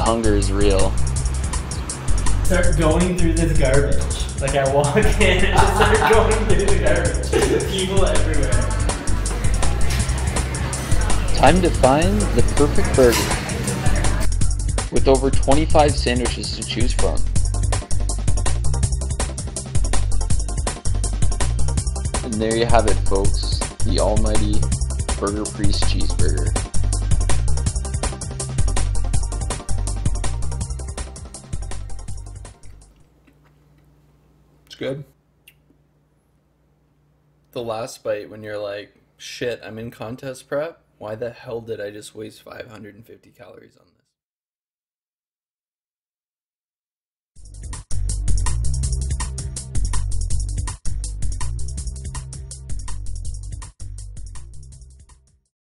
hunger is real. Start going through this garbage. Like I walk in and just start going through the garbage. People everywhere. Time to find the perfect burger. With over 25 sandwiches to choose from. And there you have it, folks. The almighty Burger Priest cheeseburger. It's good. The last bite when you're like, shit, I'm in contest prep? Why the hell did I just waste 550 calories on this?